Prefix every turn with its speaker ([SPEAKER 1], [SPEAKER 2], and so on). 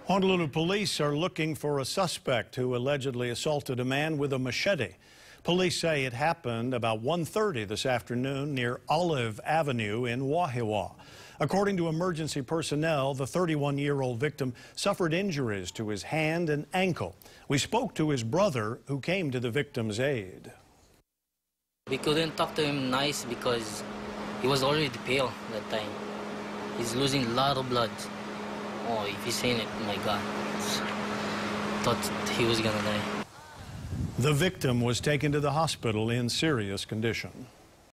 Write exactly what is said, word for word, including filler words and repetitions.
[SPEAKER 1] Honolulu police are looking for a suspect who allegedly assaulted a man with a machete. Police say it happened about one thirty this afternoon near Olive Avenue in Wahiawa. According to emergency personnel, the thirty-one-year-old victim suffered injuries to his hand and ankle. We spoke to his brother, who came to the victim's aid.
[SPEAKER 2] We couldn't talk to him nice because he was already pale that time. He's losing a lot of blood. Oh, if he's saying it, oh my God, thought he was gonna die.
[SPEAKER 1] The victim was taken to the hospital in serious condition.